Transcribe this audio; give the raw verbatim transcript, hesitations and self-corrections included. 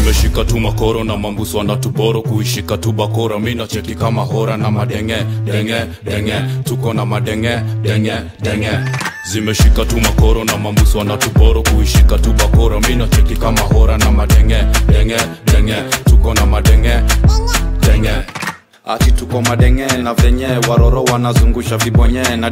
Zimeshika tu makoro na mambusu wanatuboro, kuishika tu bakora mina cheki kama hora na madenge denge denge, tuko na madenge denge denge. Zimeshika tu makoro na mambusu wanatuboro, kuishika tu bakora mina cheki kama hora na madenge denge denge, tuko na madenge denge. Ati tuko madenge na venye waroro wanazungusha vibonye na